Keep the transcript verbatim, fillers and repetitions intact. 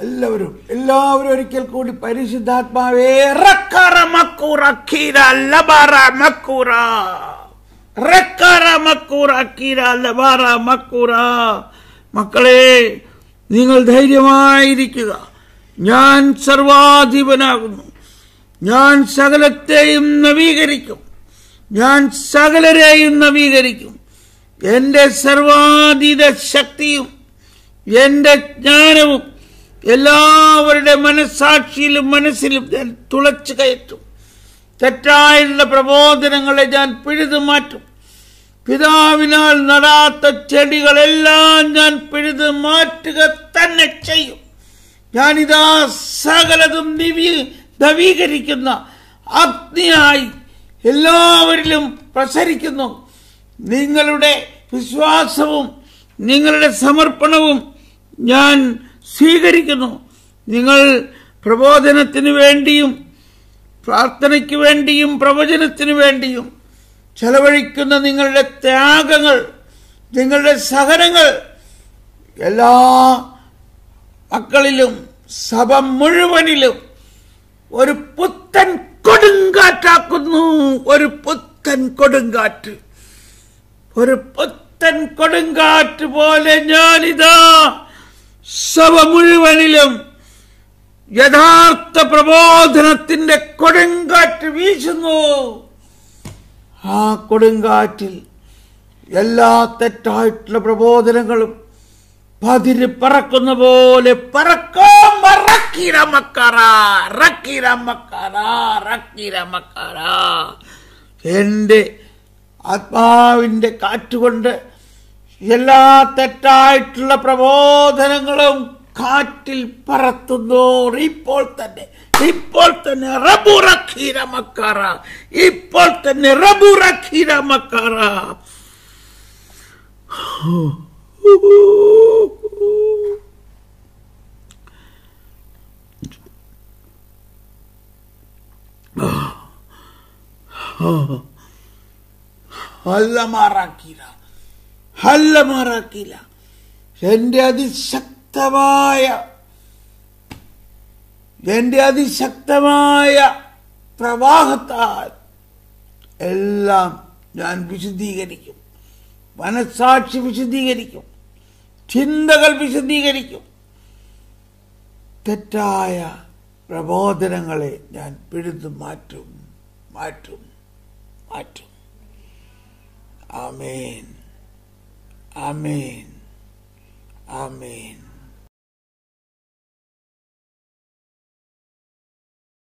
എല്ലാവരും എല്ലാവരും ഒരിക്കൽ കൂടി പരിശുദ്ധാത്മാവേ മക്കളെ, നിങ്ങൾ ധൈര്യമായിരിക്കുക. ഞാൻ സർവാധിപനാകുന്നു. ഞാൻ സകലത്തെയും നവീകരിക്കും. ഞാൻ സകലരെയും നവീകരിക്കും. എന്റെ സർവാതീത ശക്തിയും എന്റെ ജ്ഞാനവും എല്ലാവരുടെ മനസ്സാക്ഷിയിലും മനസ്സിലും ഞാൻ തുളച്ചു കയറ്റും. തെറ്റായുള്ള പ്രബോധനങ്ങളെ ഞാൻ പിഴുതു മാറ്റും. പിതാവിനാൽ നടാത്ത ചെടികളെല്ലാം ഞാൻ പിഴുതു മാറ്റുക തന്നെ ചെയ്യും. ഞാനിതാ സകലതും നവീകരിക്കുന്ന അഗ്നിയായി എല്ലാവരിലും പ്രസരിക്കുന്നു. നിങ്ങളുടെ വിശ്വാസവും നിങ്ങളുടെ സമർപ്പണവും ഞാൻ സ്വീകരിക്കുന്നു. നിങ്ങൾ പ്രബോധനത്തിന് വേണ്ടിയും പ്രാർത്ഥനയ്ക്ക് വേണ്ടിയും പ്രവചനത്തിന് വേണ്ടിയും ചെലവഴിക്കുന്ന നിങ്ങളുടെ ത്യാഗങ്ങൾ, നിങ്ങളുടെ സഹനങ്ങൾ എല്ലാ മക്കളിലും സഭ മുഴുവനിലും ഒരു പുത്തൻ കൊടുങ്കാറ്റാക്കുന്നു. ഒരു പുത്തൻ കൊടുങ്കാറ്റ്, ഒരു പുത്തൻ കൊടുങ്കാറ്റ് പോലെ ഞാനിതാ സഭ മുഴുവനിലും യഥാർത്ഥ പ്രബോധനത്തിന്റെ കൊടുങ്കാറ്റ് വീശുന്നു. ആ കൊടുങ്കാറ്റിൽ എല്ലാ തെറ്റായിട്ടുള്ള പ്രബോധനങ്ങളും പതിര് പറക്കുന്ന പോലെ പറക്കും. എന്റെ ആത്മാവിന്റെ കാറ്റുകൊണ്ട് എല്ലാ തെറ്റായിട്ടുള്ള പ്രബോധനങ്ങളും കാറ്റിൽ പറത്തുന്നു. ഇപ്പോൾ തന്നെ ഇപ്പോൾ തന്നെ റബുറഖീരമക്കാറ ഇപ്പോൾ തന്നെ റബുറഖീരമക്കാറ ഹല്ലമാറാക്കീല ഹല്ലമാറാക്കീല എന്റെ അതിശക്തമായ എന്റെ അതിശക്തമായ പ്രവാഹത്താൽ എല്ലാം ഞാൻ വിശദീകരിക്കും. മനസാക്ഷി വിശദീകരിക്കും. ചിന്തകൾ വിശദീകരിക്കും. തെറ്റായ പ്രബോധനങ്ങളെ ഞാൻ പിഴുതു മാറ്റും മാറ്റും മാറ്റും. ആമേൻ ആമേൻ ആമേൻ.